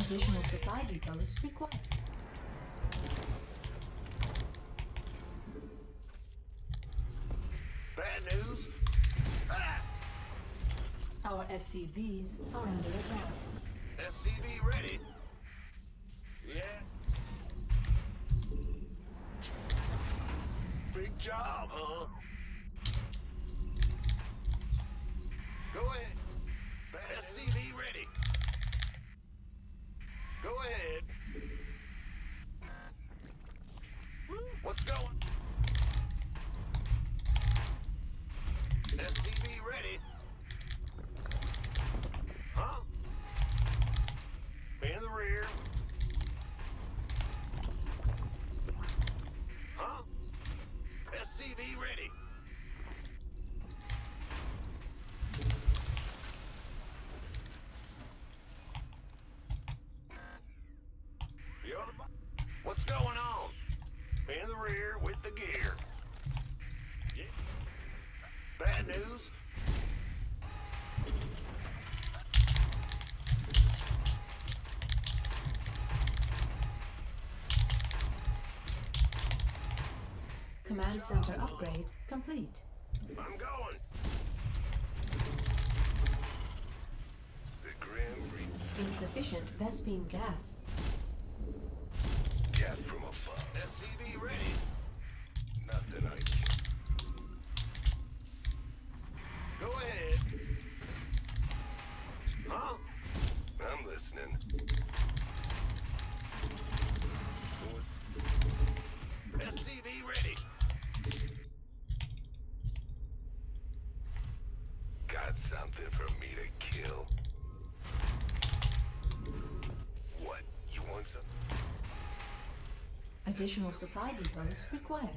Additional supply depots required. Bad news? Ah! Our SCVs are under attack. SCV ready? Yeah. Big job, huh? Go ahead. SCV ready. Go ahead. What's going? SCV ready. Huh? In the rear. Huh? SCV ready. What's going on? In the rear with the gear. Yeah. Bad news? Command center upgrade complete. I'm going. The Grim Reaper. Insufficient Vespene gas. Gas from above. SCV ready. Nothing I can. Go ahead. Huh? I'm listening. SCV ready. Got something for me to kill. What? You want some? Additional supply depots required.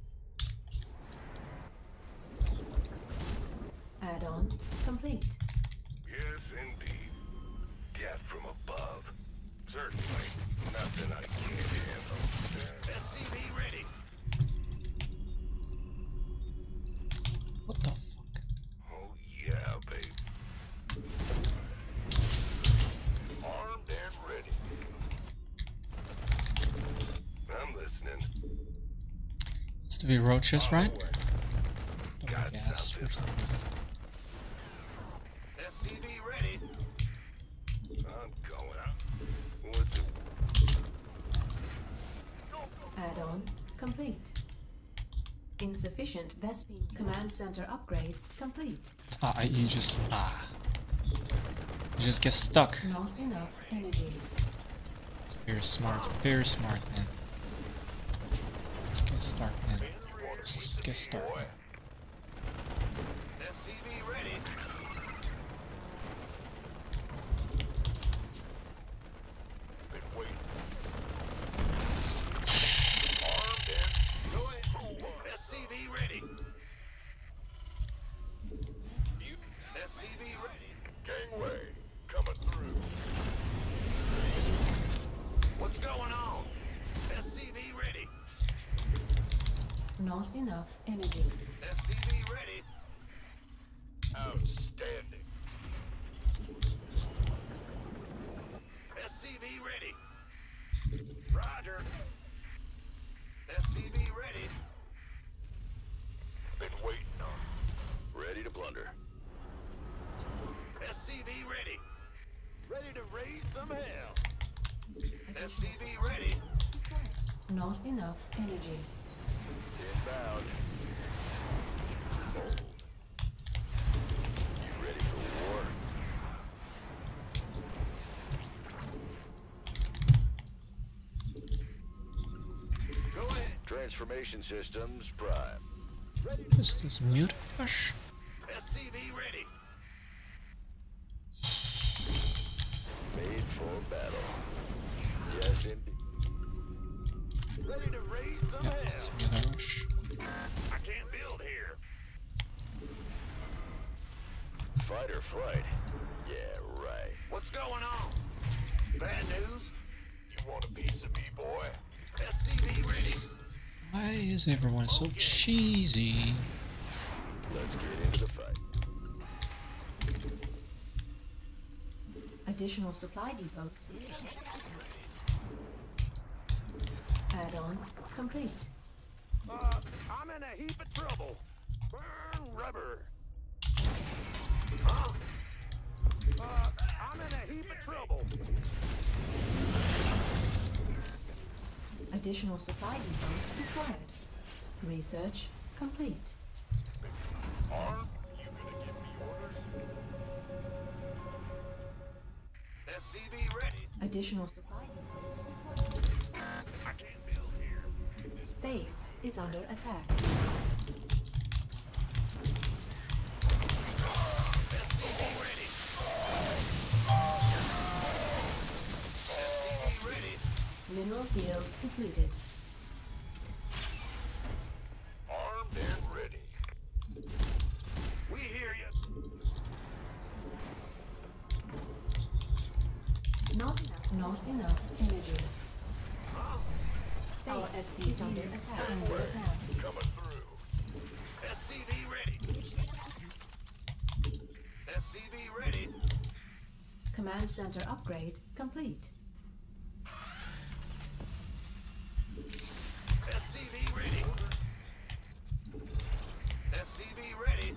Add-on complete. Yes, indeed. Death from above. Certainly. Nothing I can't handle. SCV ready. What the fuck? Oh, yeah, babe. Armed and ready. I'm listening. Used to be roaches, right? Got Gas. something. SCV ready. I'm going out. What's it? Add-on complete. Insufficient Vespene command center upgrade complete. You just get stuck. Not enough energy. Very smart, man. Let's get stuck, man. Just get stuck, man. SCV ready. Been waiting. Armed and go ahead. SCV ready. SCV ready. Gangway coming through. What's going on? SCV ready. Not enough energy. SCV ready. Outstanding. SCV ready. Roger. SCV ready. Been waiting on. Ready to blunder. SCV ready. Ready to raise some hell. SCV ready. Not enough energy. Inbound. Bold. You ready for war? Go ahead. Transformation systems prime. Ready to Just this mute push. SCV ready. Made for battle. Yes, indeed. Ready to raise some Yeah, hell. it's mute push. I can't build here. Fight or flight? Yeah, right. What's going on? Bad news? You want a piece of me, boy? SCV ready. Why is everyone so cheesy? Let's get into the fight. Additional supply depots. Add-on complete. I'm in a heap of trouble. Burn rubber. Huh? I'm in a heap of trouble. Additional supply depots required. Research complete. Arm, you gonna give me orders? SCV ready. Additional supply depots required. I can't build here. Base is under attack. SCV ready. SCV ready. Mineral field depleted. Armed and ready. We hear you. Not enough energy. Base is under attack. Coming through. SCV ready. SCV ready. Command center upgrade complete. SCV ready. SCV ready.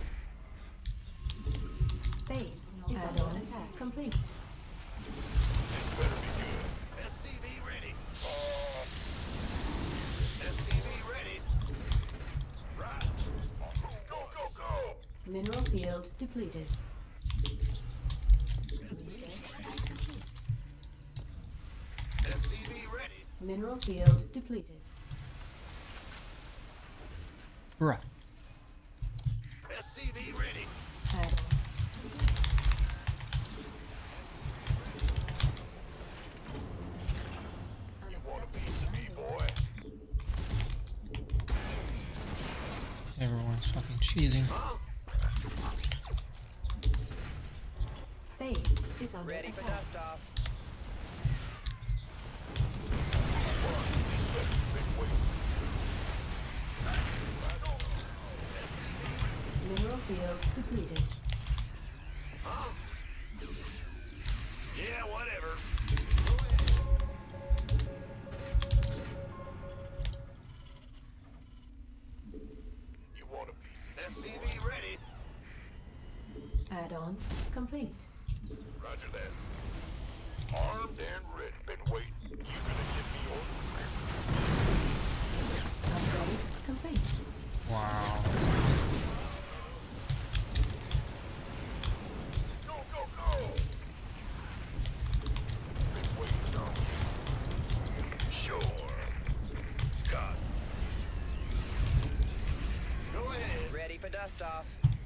Base is under attack complete. Better be good. SCV ready. SCV ready. Right. Go, go, go. Mineral field depleted. SCV ready. Mineral field depleted. Bruh. SCV ready. Add-on. You want a piece of me, boy? Everyone's fucking cheesing. Huh? Base is under Ready for attack. dust off. Mineral field depleted. Huh? Yeah, whatever. You want a piece of SCV ready. Add-on complete. Roger that. Armed and ready. Been waiting. You gonna give me orders? Upgrade complete. Wow. Go, go, go! Been waiting on you. Sure. God. Go ahead. Ready for dust off.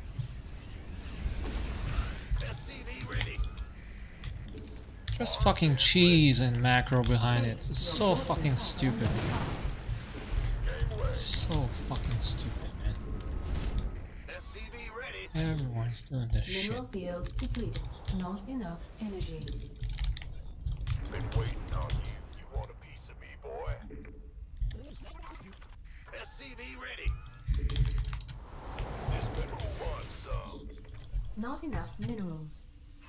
SCV ready. Just fucking cheese and macro behind it. It's so fucking stupid. Game away. So fucking stupid, man. SCV ready. Everyone's doing this shit. Mineral field depleted. Not enough energy. Been waiting on you. You want a piece of me, boy? SCV ready. This better want some. Not enough minerals.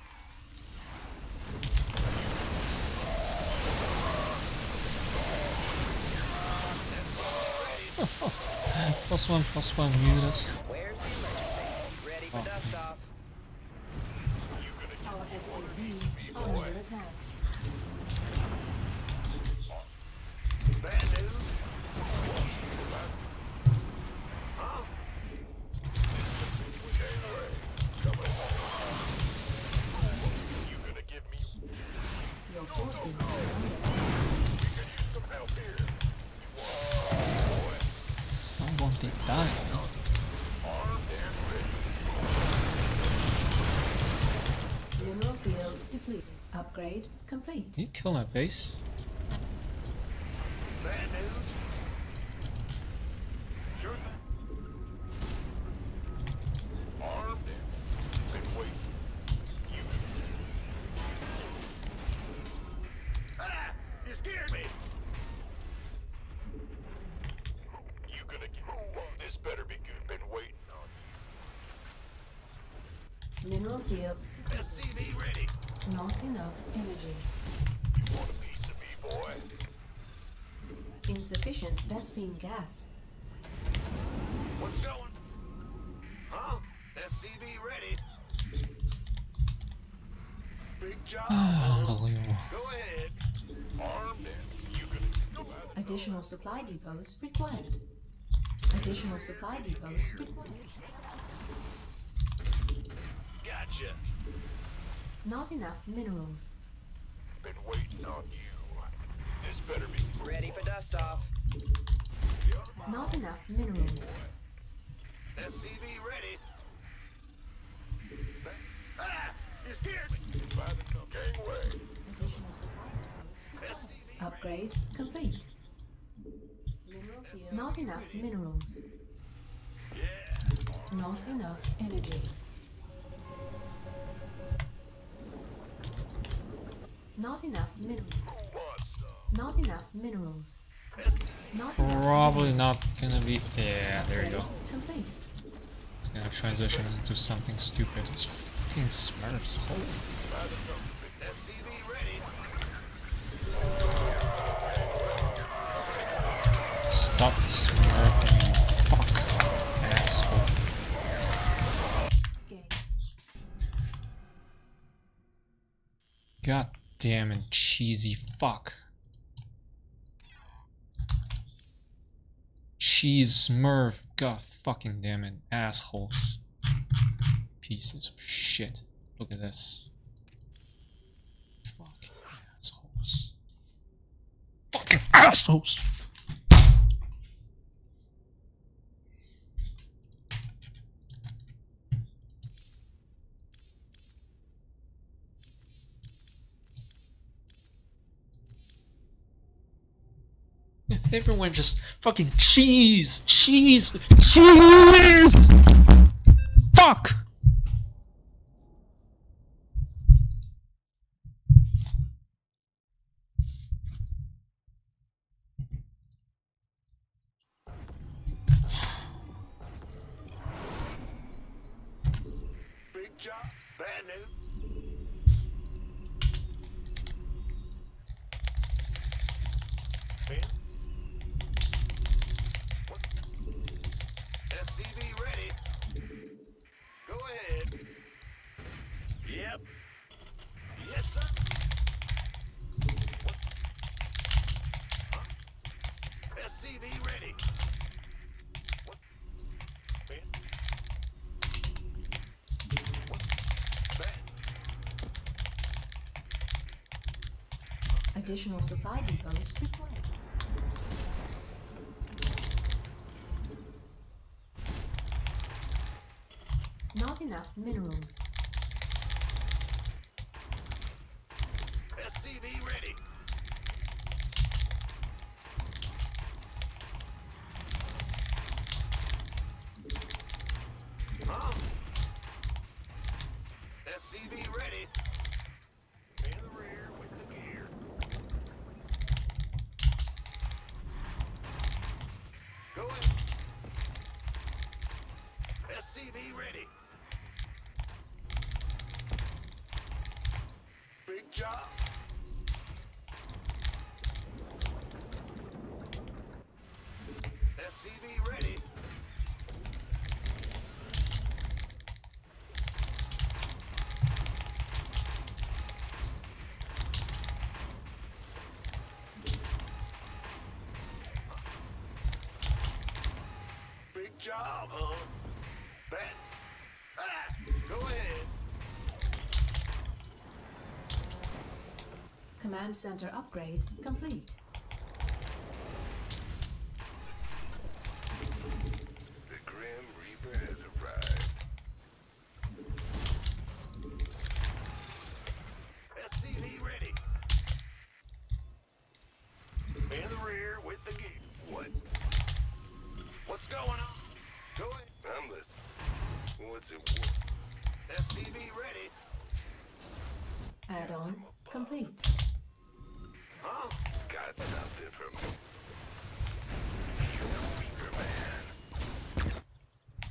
+1, mute us. Where's the emergency? Ready for dust off. You gonna Our SCVs are under attack. bad news? Huh? Game away. Coming home. You gonna give me? Your forces are under We could use some help here. You want boy? I'm going to die. Armed and ready. mineral field depleted. Upgrade complete. Can you kill my base? Bad news? Sure thing. Armed and been waiting. You. Ah! You scared me. You gonna get this? Better be good. Been waiting on Mineral field you. SCV ready. Not enough energy. You want a piece of me, boy? Insufficient Vespene gas. What's going? Huh? SCV ready. Big job. Unbelievable. Go ahead. Armed and you can go out. Additional supply depots required. Additional supply depots required. Gotcha. Not enough minerals. Been waiting on you. This better be Ready for dust off. Not enough minerals. SCV ready. Ah! You scared me. By the gangway. Additional supply depots required. Upgrade complete. Mineral field. Not enough minerals. Yeah. Not enough energy. Not enough minerals. Who wants some? Not enough minerals. Not Probably not gonna be. Yeah, there you go. complete. It's gonna transition into something stupid. It's fucking Smurfs. Holy. SCV ready. Stop smurfing, you fuck asshole. Game. God damn it, cheesy fuck. Cheese smurf, god fucking damn it, assholes. Pieces of shit. Look at this. Fucking assholes. Fucking assholes! Everyone just fucking cheese! Fuck! Big job. Bad news. Ben? What? SCV ready. Go ahead. Yep. Yes, sir. What? Huh? SCV ready. What? Ben? What? Ben? Additional supply depots required. Not enough minerals. SCV ready. Huh? SCV ready. In the rear with the gear. Go in. SCV ready. Big job. SCV ready. Big job, huh? Ben. Ah! Go ahead. Command center upgrade complete. The Grim Reaper has arrived. SCV ready. In the rear with the gear. What? What's going on? Go ahead. I'm listening. What's it worth? SCV ready. Add-on complete. Huh? Got something for me. You're the Reaper man.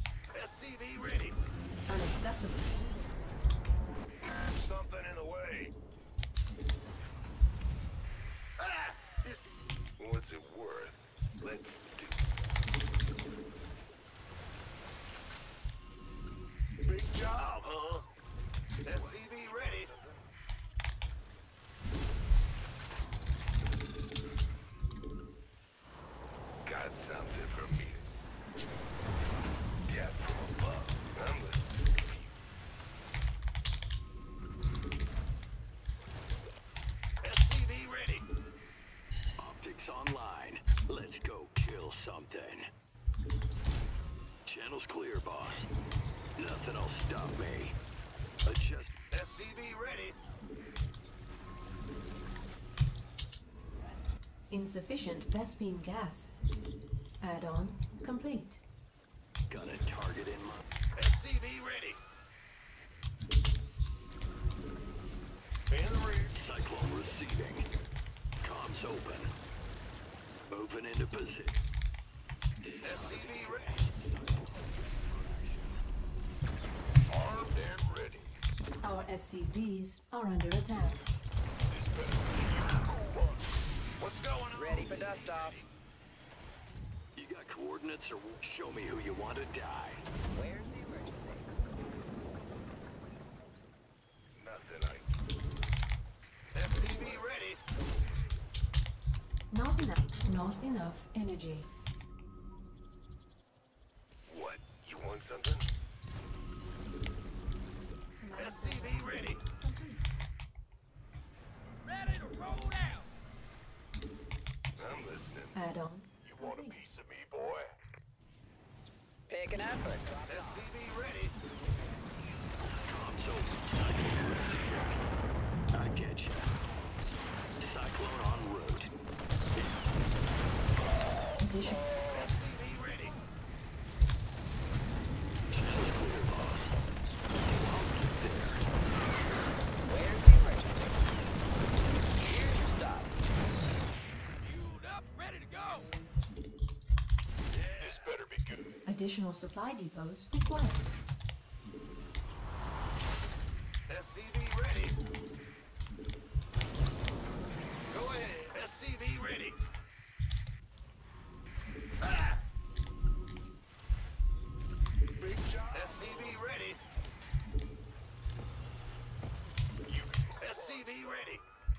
SCV ready. Unacceptable. Something in the way. clear, boss. Nothing'll stop me. Adjust. SCV ready. Insufficient Vespene gas. Add-on complete. Got a target in mind. SCV ready. In the rear. Cyclone receiving. Comms open. Moving into position. SCV ready. Armed and ready. Our SCVs are under attack. This better be you. What's going on? Ready for dust off. You got coordinates or show me who you want to die? Where's the emergency? Nothing SCV ready. Not enough energy. What? You want something? Command SCV center ready. complete. Ready to roll out. I'm listening. Add-on You want a complete. piece of me, boy? Pick an effort. Drop it off. SCV ready. Comms open. Cyclone receiving. I get you. Cyclone en route. Addition. SCV ready. Just clear, boss. I'll get there. Where's the emergency? Here's your stop. Fueled up, ready to go. This better be good. Additional supply depots required. SCV ready. Go ahead. SCV ready. Ah! Big job. SCV ready. SCV ready.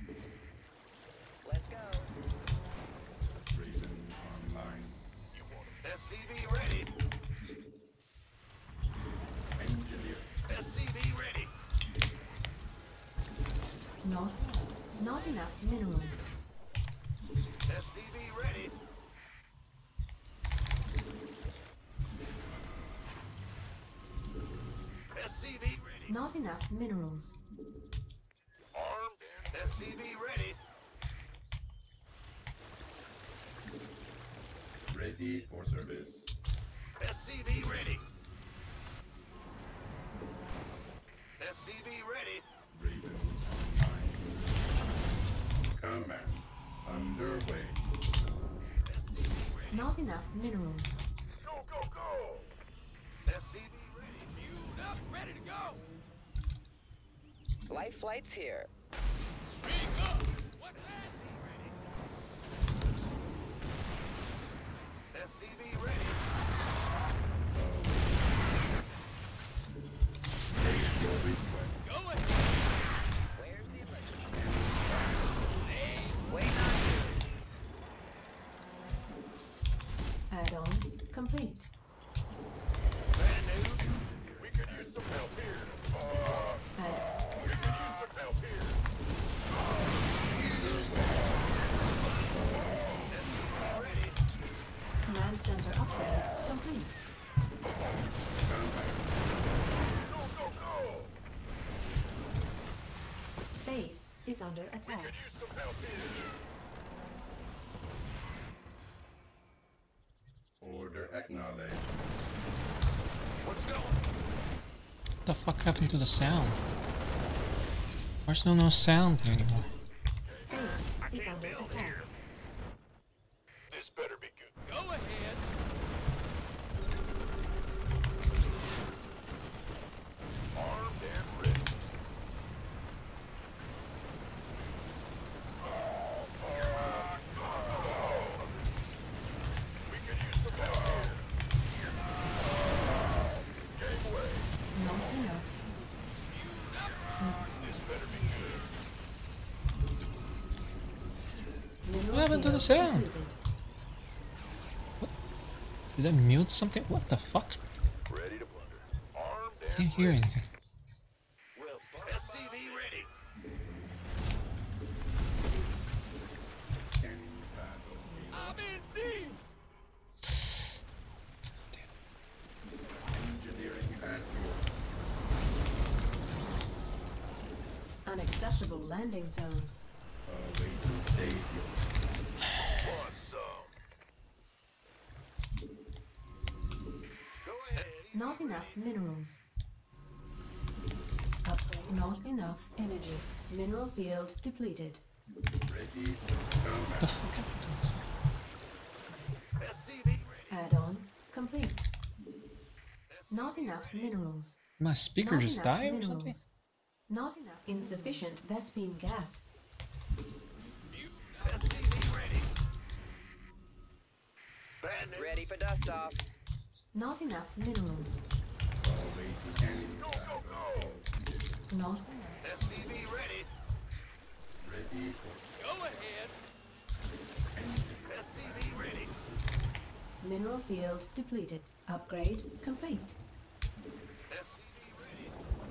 Let's go. SCV ready. SCV ready. Not enough minerals. SCV ready. SCV ready. Not enough minerals. Armed and SCV ready. Ready for service. SCV ready. SCV ready. Raven online. Command underway. Not enough minerals. Go, go, go! SCV ready. Fueled up, ready to go. Life flight's here. Speak up. What's that? SCV ready. Take your request. Go ahead. Where's the emergency? Wait on you. Add-on complete. Brand new. We could use some help here. Add We could use some help here. SCV ready. command center upgrade complete. Go, go, go! Base is under We attack. could use some help here. Order acknowledged. What's going? What the fuck happened to the sound? Where's no sound anymore? Base I is can't under build attack. here. This better be good. Go ahead. Armed and ready. We could use some help here. Gateway. Not enough. This better be good. Mineral What happened to the field sound? completed. Did I mute something? What the fuck? Ready to plunder. Armed and Can't hear ready. anything. Well, SCV ready. Scanning battle. I'm in deep. Acceptable landing zone. Awaiting savior. Want some? Go ahead. Not enough minerals. Upgrade. Not enough energy. Mineral field depleted. Ready for combat. The fuck happened to this? SCV ready. Add-on complete. Not enough minerals. My speaker Not just enough died or minerals. something? Not enough. Insufficient Vespene gas. SCV ready. Bad news. Ready for dust off. Not enough minerals. Awaiting enemy Go, go, go. Not enough. SCV ready. Ready for Go ahead. SCV ready. Mineral field depleted. Upgrade complete. SCV ready.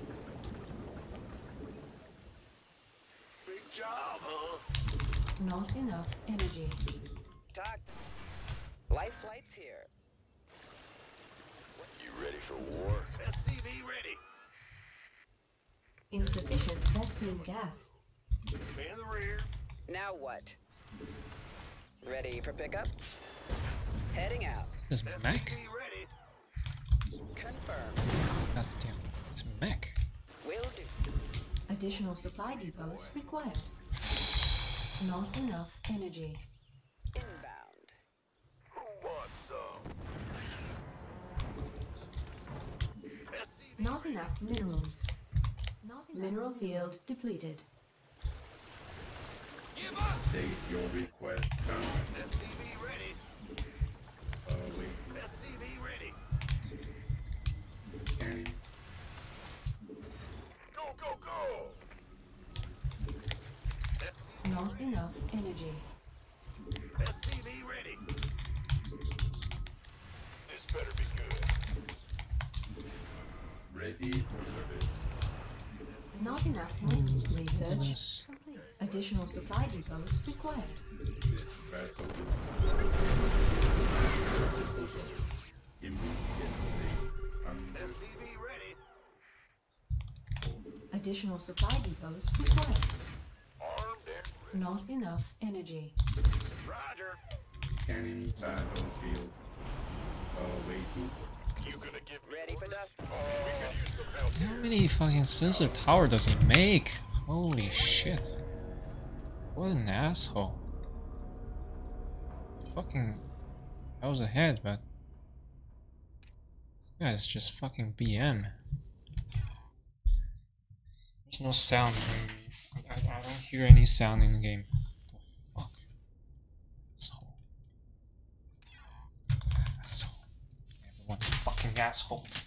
Big job, huh? Not enough energy. Talk. Life flight's here. You ready for war? SCV ready. Insufficient Vespene gas. In the rear. Now what? Ready for pickup? Heading out. This mech? SCV ready. Confirmed. God damn. It's mech. Will do. Additional supply depots required. Not enough energy. Inbound. Who wants some? SCV Not enough minerals. Not enough. Mineral field depleted. give us. state your request. Combat. SCV ready. Awaiting SCV ready. scanning. Go, go, go. Not enough energy. SCV ready. This better be good. Ready for service. Not enough research Yes. complete. Additional supply depots required. This vessel will immediately under SCV ready. Additional supply depots required. Armed and ready. Not enough energy. Roger. scanning battlefield. Awaiting You gonna give me Ready for orders? dust. We could use some help How here. many fucking sensor tower does he make? Holy shit. What an asshole. Fucking I was ahead, but this guy's just fucking BM. There's no sound. I don't hear any sound in the game. The fuck? Asshole. Asshole. Everyone's a fucking asshole.